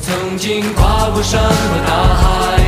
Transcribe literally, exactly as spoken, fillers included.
曾经跨过山和大海。